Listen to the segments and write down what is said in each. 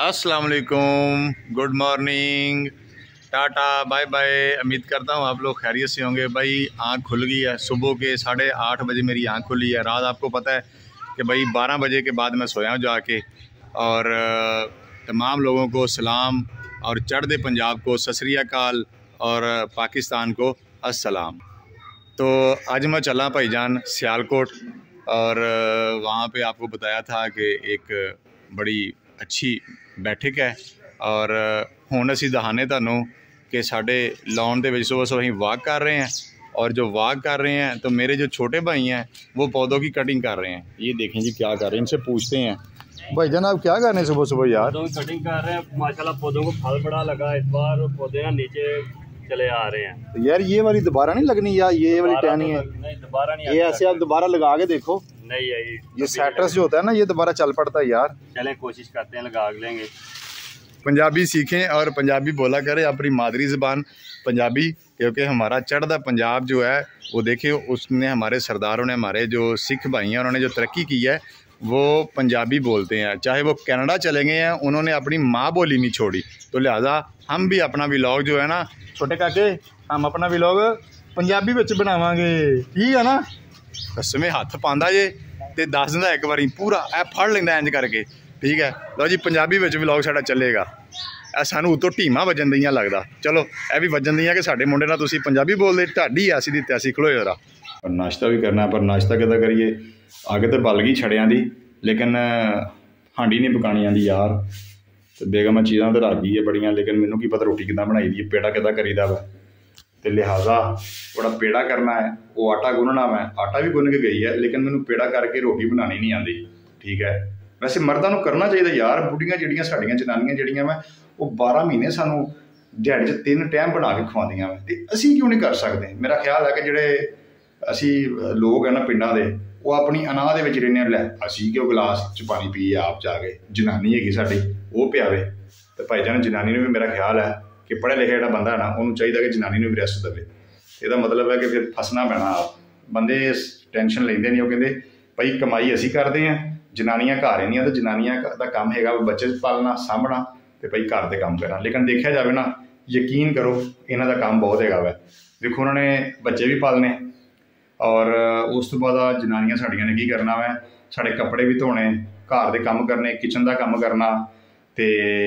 अस्सलाम वालेकुम, good morning, tata, bye bye. उम्मीद करता हूँ आप लोग खैरियत से होंगे। भाई आँख खुल गई है, सुबह के 8:30 बजे मेरी आँख खुली है। रात आपको पता है कि भाई 12 बजे के बाद मैं सोया हूँ जाके। और तमाम लोगों को सलाम और चढ़दे पंजाब को सत श्री अकाल और पाकिस्तान को अस्सलाम। तो आज मैं चला भाईजान सियालकोट और वहाँ पे आपको बताया था कि एक बड़ी अच्छी बैठक है और हुण असीं दहाने तुहानूं कि साडे लॉन दे विच सुबह सुबह असीं वॉक कर रहे हैं। और जो वॉक कर रहे हैं तो मेरे जो छोटे भाई हैं वो पौधों की कटिंग कर रहे हैं। ये देखें जी क्या कर रहे हैं, इनसे पूछते हैं। भाईजान आप क्या कर रहे हैं सुबह सुबह यार? पौधों की कटिंग कर रहे हैं। माशाल्लाह पौधों को फल बड़ा लगा इस बार, पौधे ना नीचे चले आ रहे हैं। तो यार ये वाली दोबारा नहीं लगनी या ये वाली टहनी है? नहीं दोबारा नहीं, ये ऐसे आप दोबारा लगा के देखो। नहीं है ये सेटर्स जो होता है ना ये दोबारा चल पड़ता है यार। चलें कोशिश करते हैं, लगा लेंगे। पंजाबी सीखें और पंजाबी बोला करें, अपनी मादरी ज़बान पंजाबी, क्योंकि हमारा चढ़दा पंजाब जो है वो देखिए उसने हमारे सरदारों ने, हमारे जो सिख भाई हैं उन्होंने जो तरक्की की है वो पंजाबी बोलते हैं। चाहे वो कनाडा चले गए हैं, उन्होंने अपनी माँ बोली नहीं छोड़ी। तो लिहाजा हम भी अपना व्लॉग जो है ना छोटे काके, हम अपना व्लॉग पंजाबी विच बनावांगे, ठीक है ना। दसवें हथ पांदा जे ते दस दिंदा एक बारी पूरा ए फड़ लैंदा इंज करके, ठीक है। लो जी पंजाबी विच व्लॉग साडा चलेगा। ए सानू उतों ढीमा वजन दियां लगदा, चलो ए भी वजन दियां कि साडे मुंडे नाल तुसीं पंजाबी बोलदे, ढाडी ऐसी दी तैसी खलोए जरा। और नाश्ता भी करना है, पर नाश्ता किदा करिए? अग तो बल गई छड़ियां दी, लेकिन हांडी नहीं पकानी आंदी यार। तो बेगम चीज़ां तो रख गई है बड़ियां, लेकिन मैनू की पता रोटी किदा बनाई दी है, पेड़ा किदा करीदा वा। तो लिहाजा थोड़ा पेड़ा करना है, वो आटा गुनना मैं, आटा भी गुन के गई है, लेकिन मैनू पेड़ा करके रोटी बनानी नहीं आती, ठीक है। वैसे मर्दां नूं करना चाहिए यार। बुढ़ियां जिहड़ियां साडियां जनानियां जिहड़ियां मैं वो 12 महीने सानू दिहाड़ी 'च 3 टाइम बना के खवांदियां मैं, ते असीं क्यों नहीं कर सकते? मेरा ख्याल है कि जिहड़े असीं लोग हैं ना पिंडां दे, वो अपनी अनाह दे विच रहिंदे लै असीं क्यों गिलास च पानी पीए आप जाके, जनानी हैगी साडी वो पियावे। तो भाईजान जनानी नूं भी मेरा ख्याल है कि पढ़े लिखे जिहड़ा बंदा है ना उन्होंने चाहिए कि जनानी नूं भी रेस्ट देवे। ਇਹਦਾ मतलब है कि फिर फसना पैना आप बंदे टेंशन लेंदे नहीं। वो कहते भाई कमाई असी करते हैं, जनानियां घर रहंदियां, तो जनानियां का काम है बच्चे पालना सामभना तो भाई घर के काम करना। लेकिन देखा जाए ना, यकीन करो इन्हों का काम बहुत है वै। देखो उन्होंने बच्चे भी पालने और उस तो बाद जनानियां साड़ियां ने की करना वै, साढ़े कपड़े भी धोने, घर के काम करने, किचन का काम करना, तो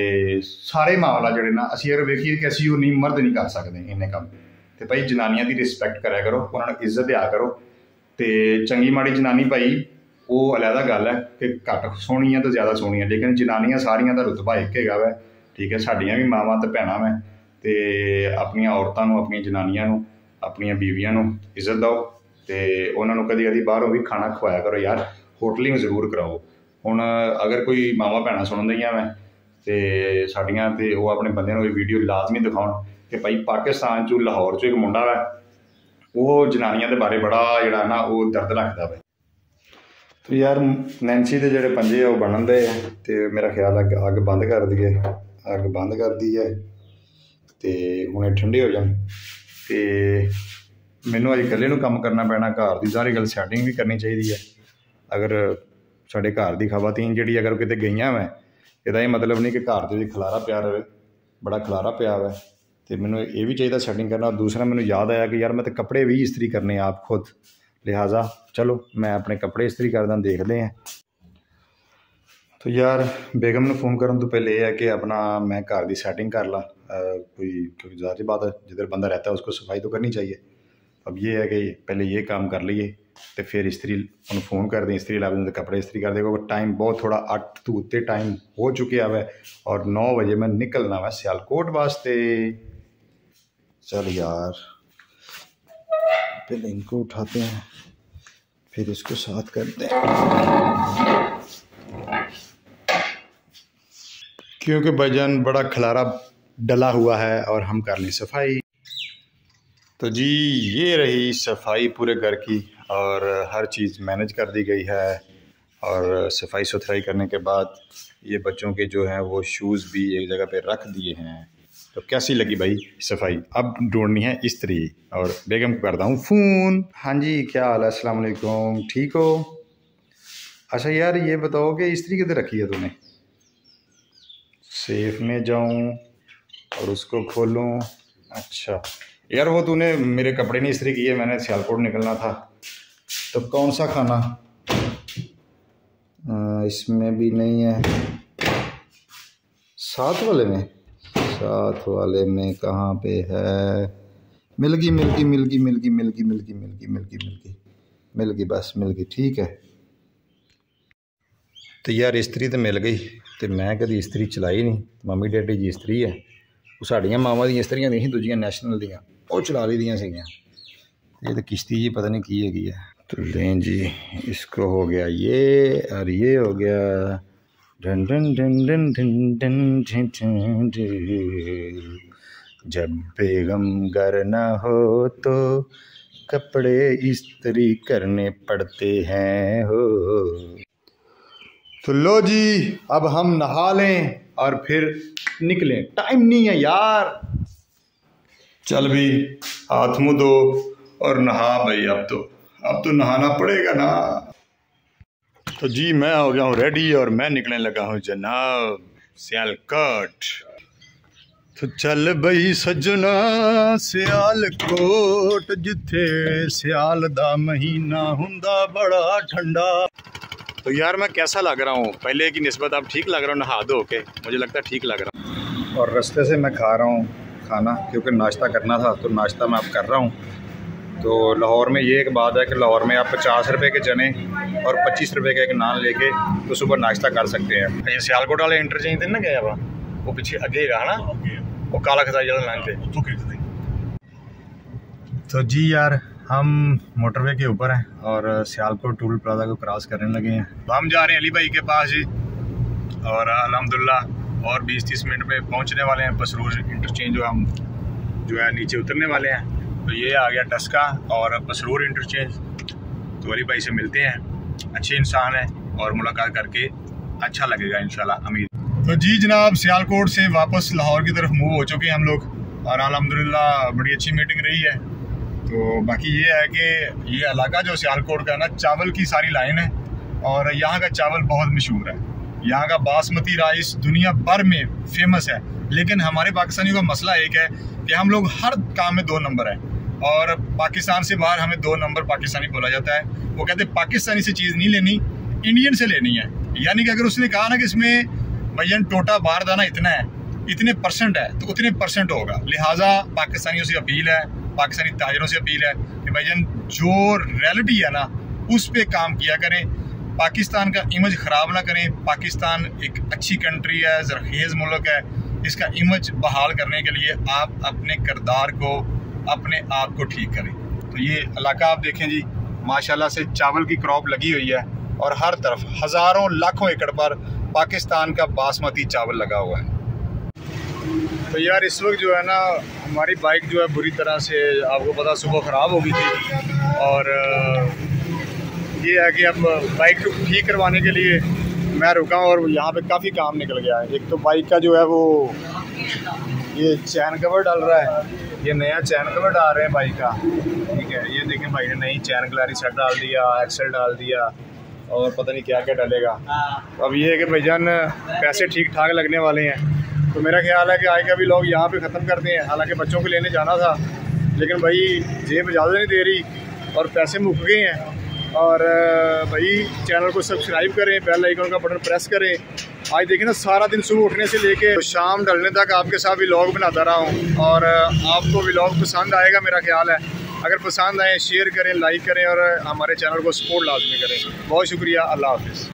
सारे मामला जोड़े ना असी अगर वेखिए कि असी वो नहीं मर्द नहीं कर सकते इन्ने काम। तो भाई जनानियां की रिस्पैक्ट करा करो, उन्होंने इज्जत दिया करो। तो चंगी माड़ी जनानी भाई वो अलहदा गल है कि घट सोहनी है तो ज़्यादा सोहनी है, लेकिन जनानियां सारियां का रुतबा एक है वै, ठीक है। साडियां भी मावां तो भैणां वै, तो अपन औरतों को, अपन जनानियां को, अपन बीवियां को इज्जत दो। तो उन्होंने कदी कदी बाहरों भी खाना खवाया करो यार, होटलिंग जरूर कराओ। हुण अगर कोई मावां भैणां सुन दियां वै तो साडियां ते वो अपने बंदे को वीडियो लाजमी दिखाउण कि भाई पाकिस्तान चो लाहौर चो एक मुंडा है वो जनानियां के बारे बड़ा जिहड़ा ना वो दर्द रखता है। तो यार नैंसी के जोड़े पंजे है वो बनन दे, तो मेरा ख्याल है अग बंद कर दिए, अग बंद कर दी है तो हुणे ठंडे हो जान। तो मैनू अज कल्ले नूं कम करना पैना, घर की सारी गल सैटिंग भी करनी चाहिए है। अगर साढ़े घर की खवातीन जी अगर कितने गई मैं, यदा ये मतलब नहीं कि घर के खलारा पिया रहे, बड़ा खलारा पिया हुआ। तो मैनू ये भी चाहिए सैटिंग करना। दूसरा मैनू याद आया कि यार मैं तो कपड़े भी इस्त्री करने आप खुद, लिहाजा चलो मैं अपने कपड़े इस्त्री करदा, देखते हैं। तो यार बेगम ने फ़ोन करने तो पहले यह है कि अपना मैं घर की सैटिंग कर ला कोई, क्योंकि ज़ाहिर बात है जिधर बंदा रहता है उसको सफाई तो करनी चाहिए। अब ये है कि पहले ये काम कर लिए तो फिर इस्त्री उन्होंने फ़ोन कर दें, इस्त्री ला दें, तो कपड़े इस्त्री कर देगा। टाइम बहुत थोड़ा 8 तो उत्ते टाइम हो चुके है और 9 बजे मैं निकलना वै सियालकोट वास्ते। चल यार पहले इनको उठाते हैं फिर इसको साथ करते हैं, क्योंकि भाईजान बड़ा खलारा डला हुआ है और हम कर लें सफाई। तो जी ये रही सफाई पूरे घर की और हर चीज़ मैनेज कर दी गई है। और सफाई सुथराई करने के बाद ये बच्चों के जो हैं वो शूज़ भी एक जगह पे रख दिए हैं। तो कैसी लगी भाई सफाई? अब ढूंढनी है इस्त्री और बेगम को करता हूँ फ़ोन। हाँ जी क्या हाल है, अस्सलाम वालेकुम, ठीक हो? अच्छा यार ये बताओ कि इस्त्री किधर रखी है तूने? सेफ में जाऊं और उसको खोलूं। अच्छा यार, वो तूने मेरे कपड़े नहीं इस्त्री किए, मैंने सियालकोट निकलना था, तो कौन सा खाना? इसमें भी नहीं है। साथ वाले में, साथ वाले में कहाँ पे है? मिल गई, बस मिल गई, ठीक है। तो यार इस्त्री तो मिल गई, तो मैं कभी इस्त्री चलाई नहीं। मम्मी डैडी जी इस्त्री है, वो साड़ियाँ मामा दी इस्त्रियाँ दी दूजियाँ नैशनल दियाँ, वो चला ली दियाँ सीगियाँ। ये तो किश्ती जी पता नहीं की है। तो लें जी, इसको हो गया ये, और ये हो गया done done done done done done done done. जब बेगम घर ना हो तो कपड़े इस्त्री करने पड़ते हैं हो। तो लो जी, अब हम नहा लें और फिर निकलें, टाइम नहीं है यार। चल भी, हाथ मुँह धो और नहा भाई। अब तो नहाना पड़ेगा ना। तो जी मैं हो गया हूँ रेडी और मैं निकलने लगा हूँ जनाब सियालकोट। तो चल बई सजना सियालकोट, जिथे सियाल दा महीना हुंदा बड़ा ठंडा। तो यार मैं कैसा लग रहा हूँ पहले की निस्बत? अब ठीक लग रहा हूँ नहा धो के, मुझे लगता है ठीक लग रहा हूँ। और रास्ते से मैं खा रहा हूँ खाना, क्योंकि नाश्ता करना था, तो नाश्ता मैं अब कर रहा हूँ। तो लाहौर में ये एक बात है कि लाहौर में आप 50 रुपये के चने और 25 रुपये का एक नान लेके तो सुबह नाश्ता कर सकते हैं। ये सियालकोट वाले इंटरचेंज थे ना गया वो पीछे अगे है ना, वो काला खताई वाला लाइन थे। तो जी यार हम मोटरवे के ऊपर हैं और सियालकोट टोल प्लाजा को क्रॉस करने लगे हैं। तो हम जा रहे हैं अली भाई के पास जी, और अल्हम्दुलिल्लाह और 20-30 मिनट में पहुंचने वाले हैं पसरूर इंटरचेंज, जो है नीचे उतरने वाले हैं। तो ये आ गया डस्का और पसरूर इंटरचेंज। तो अली भाई से मिलते हैं, अच्छे इंसान है और मुलाकात करके अच्छा लगेगा इंशाल्लाह, उम्मीद। तो जी जनाब सियालकोट से वापस लाहौर की तरफ मूव हो चुके हैं हम लोग, और अल्हम्दुलिल्लाह बड़ी अच्छी मीटिंग रही है। तो बाकी ये है कि ये इलाका जो सियालकोट का ना, चावल की सारी लाइन है और यहाँ का चावल बहुत मशहूर है। यहाँ का बासमती राइस दुनिया भर में फेमस है, लेकिन हमारे पाकिस्तानियों का मसला एक है कि हम लोग हर काम में 2 नंबर है, और पाकिस्तान से बाहर हमें 2 नंबर पाकिस्तानी बोला जाता है। वो कहते हैं पाकिस्तानी से चीज़ नहीं लेनी, इंडियन से लेनी है। यानी कि अगर उसने कहा ना कि इसमें भैया टोटा बारदाना इतना है, इतने परसेंट है, तो उतने परसेंट होगा। लिहाजा पाकिस्तानियों से अपील है, पाकिस्तानी ताजरों से अपील है कि भाईजान जो रियलिटी है ना उस पर काम किया करें, पाकिस्तान का इमेज ख़राब ना करें। पाकिस्तान एक अच्छी कंट्री है, ज़रखेज़ मुल्क है, इसका इमेज बहाल करने के लिए आप अपने किरदार को, अपने आप को ठीक करें। तो ये इलाका आप देखें जी, माशाल्लाह से चावल की क्रॉप लगी हुई है और हर तरफ हज़ारों लाखों एकड़ पर पाकिस्तान का बासमती चावल लगा हुआ है। तो यार इस वक्त जो है ना हमारी बाइक जो है बुरी तरह से, आपको पता, सुबह ख़राब हो गई थी, और ये है कि अब बाइक को ठीक करवाने के लिए मैं रुका हूँ और यहाँ पे काफ़ी काम निकल गया है। एक तो बाइक का जो है वो ये चैन कवर डाल रहा है, ये नया चैन कवर डाल रहे हैं बाइक का, ठीक है। ये देखें भाई ने नई चैन क्लैरी सेट डाल दिया, एक्सेल डाल दिया, और पता नहीं क्या क्या डालेगा। तो अब ये है कि भाईजान पैसे ठीक ठाक लगने वाले हैं। तो मेरा ख्याल है कि आज का भी लोग यहाँ पे ख़त्म करते हैं। हालांकि बच्चों को लेने जाना था, लेकिन भाई जेब इजाज़त नहीं दे रही और पैसे मुक गए हैं। और भाई चैनल को सब्सक्राइब करें, बेल आइकन का बटन प्रेस करें। आज देखिए ना सारा दिन सुबह उठने से लेके शाम ढलने तक आपके साथ व्लॉग बनाता रहा हूँ, और आपको व्लॉग पसंद आएगा मेरा ख्याल है। अगर पसंद आए शेयर करें, लाइक करें और हमारे चैनल को सपोर्ट लाजमी करें। बहुत शुक्रिया, अल्लाह हाफ़िज़।